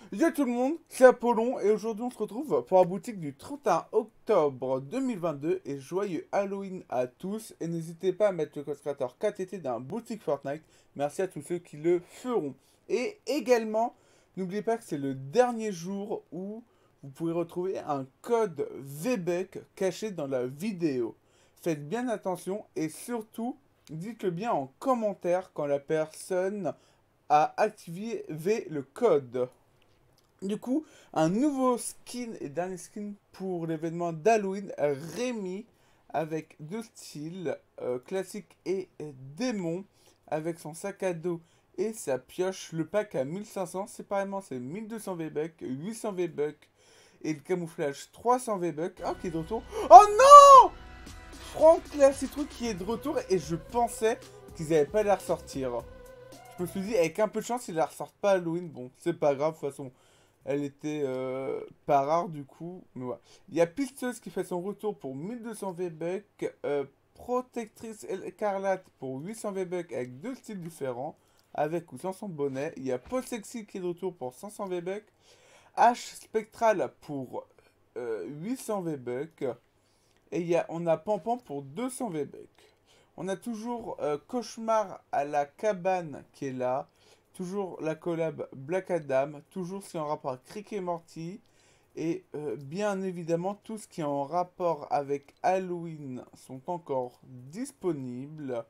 Yo tout le monde, c'est Apollon et aujourd'hui on se retrouve pour la boutique du 31 octobre 2022 et joyeux Halloween à tous et n'hésitez pas à mettre le code créateur KTT dans la boutique Fortnite, merci à tous ceux qui le feront. Et également, n'oubliez pas que c'est le dernier jour où vous pourrez retrouver un code VBEC caché dans la vidéo. Faites bien attention et surtout, dites-le bien en commentaire quand la personne a activé le code. Du coup, un nouveau skin et dernier skin pour l'événement d'Halloween Rémi avec deux styles classique et démon avec son sac à dos et sa pioche. Le pack à 1500, séparément c'est 1200 V-Bucks, 800 V-Bucks et le camouflage 300 V-Bucks. Ah, qui est de retour. Oh non! Franck la citrouille qui est de retour et je pensais qu'ils n'avaient pas la ressortir. Je me suis dit, avec un peu de chance, ils la ressortent pas à Halloween. Bon, c'est pas grave, de toute façon. Elle était pas rare du coup. Mais voilà. Il y a Pisteuse qui fait son retour pour 1200 V-Bucks. Protectrice écarlate pour 800 V-Bucks avec deux styles différents. Avec ou sans son bonnet. Il y a Paul Sexy qui est de retour pour 500 V-Bucks. H Spectral pour 800 V-Bucks. Et on a Pampan pour 200 V-Bucks. On a toujours Cauchemar à la cabane qui est là. Toujours la collab Black Adam. Toujours ce qui est en rapport avec Rick et Morty. Et bien évidemment, tout ce qui est en rapport avec Halloween sont encore disponibles.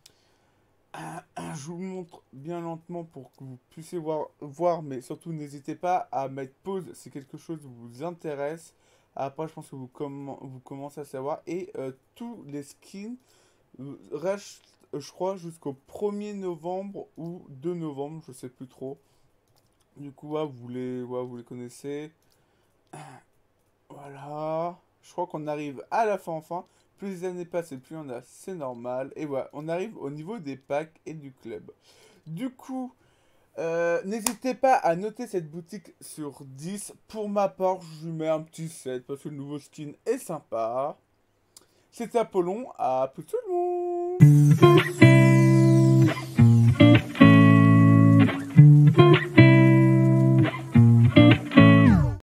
Je vous montre bien lentement pour que vous puissiez voir, mais surtout n'hésitez pas à mettre pause si quelque chose vous intéresse. Après, je pense que vous commencez à savoir. Et tous les skins restent, je crois, jusqu'au 1er novembre ou 2 novembre, je sais plus trop. Du coup, vous les connaissez. Voilà. Je crois qu'on arrive à la fin enfin. Plus les années passent et plus on a, c'est normal. Et voilà, on arrive au niveau des packs et du club. Du coup, n'hésitez pas à noter cette boutique sur 10. Pour ma part, je lui mets un petit 7 parce que le nouveau skin est sympa. C'était Apollon, à plus tout le monde.